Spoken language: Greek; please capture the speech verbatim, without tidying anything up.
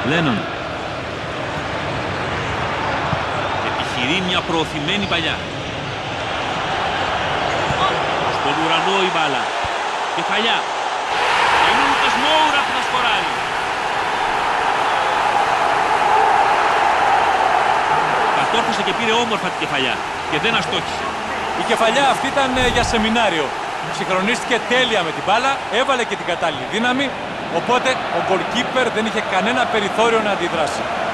Λένον. Επιχειρεί μια προωθημένη παλιά. Στον ουρανό η μπάλα. Κεφαλιά. Είναι ο Λούκας Μόουρα που θα σκοράρει. Κατόρθωσε και πήρε όμορφα την κεφαλιά και δεν αστόχησε. Η κεφαλιά αυτή ήταν για σεμινάριο. Συγχρονίστηκε τέλεια με την μπάλα, έβαλε και την κατάλληλη δύναμη, οπότε ο γκολκίπερ δεν είχε κανένα περιθώριο να αντιδράσει.